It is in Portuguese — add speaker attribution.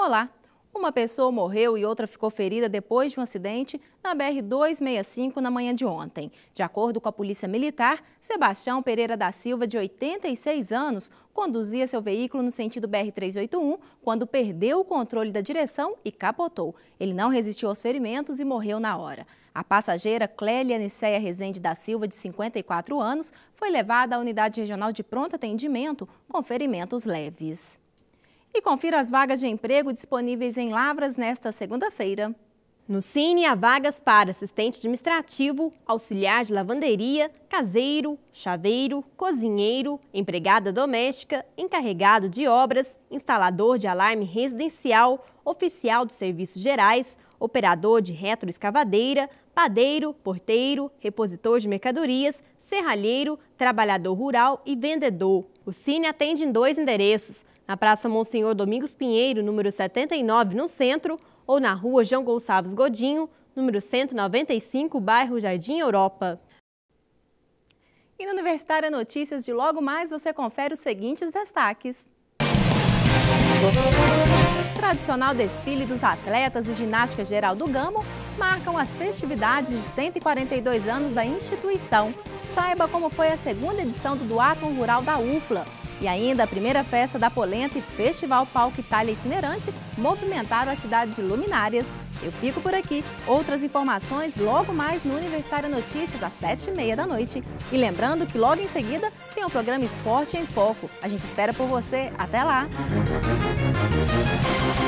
Speaker 1: Olá! Uma pessoa morreu e outra ficou ferida depois de um acidente na BR-265 na manhã de ontem. De acordo com a Polícia Militar, Sebastião Pereira da Silva, de 86 anos, conduzia seu veículo no sentido BR-381 quando perdeu o controle da direção e capotou. Ele não resistiu aos ferimentos e morreu na hora. A passageira Clélia Niceia Rezende da Silva, de 54 anos, foi levada à Unidade Regional de Pronto Atendimento com ferimentos leves. E confira as vagas de emprego disponíveis em Lavras nesta segunda-feira.
Speaker 2: No Cine, há vagas para assistente administrativo, auxiliar de lavanderia, caseiro, chaveiro, cozinheiro, empregada doméstica, encarregado de obras, instalador de alarme residencial, oficial de serviços gerais, operador de retroescavadeira, padeiro, porteiro, repositor de mercadorias, serralheiro, trabalhador rural e vendedor. O Cine atende em 2 endereços, na Praça Monsenhor Domingos Pinheiro, número 79, no centro, ou na Rua João Gonçalves Godinho, número 195, bairro Jardim Europa.
Speaker 1: E no Universitária Notícias de logo mais você confere os seguintes destaques. Tradicional desfile dos atletas de ginástica geral do Gamo marcam as festividades de 142 anos da instituição. Saiba como foi a segunda edição do Duatlon Rural da UFLA. E ainda a primeira festa da Polenta e Festival Palco Itália Itinerante movimentaram a cidade de luminárias. Eu fico por aqui. Outras informações logo mais no Universitária Notícias às 7h30 da noite. E lembrando que logo em seguida tem o programa Esporte em Foco. A gente espera por você. Até lá!